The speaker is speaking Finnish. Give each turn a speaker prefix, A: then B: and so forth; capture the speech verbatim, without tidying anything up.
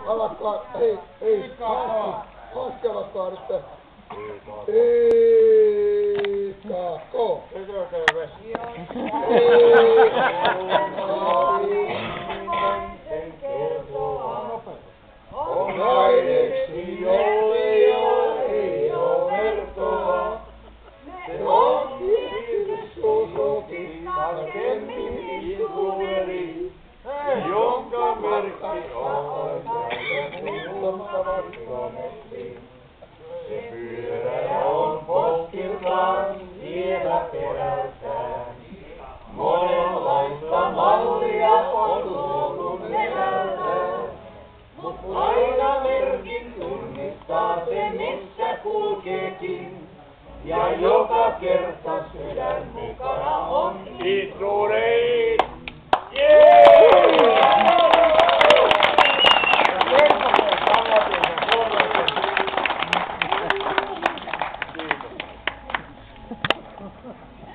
A: Alatkaa, ei, ei, laskevatkaa nyt. Ei, kaakko. On aineksi jolle jo ei oo vertoa. Se on kiitossuusokin tarkemmin iluveri, jonka merkki on muutamat konetti. Se pyörä on potkiltaan vielä perältään. Monenlaista mallia on ollut nenältään. Mut aina merkin tunnistaa se, missä kulkeekin. Ja joka kerta sydän mukana on Itsurei! Jee!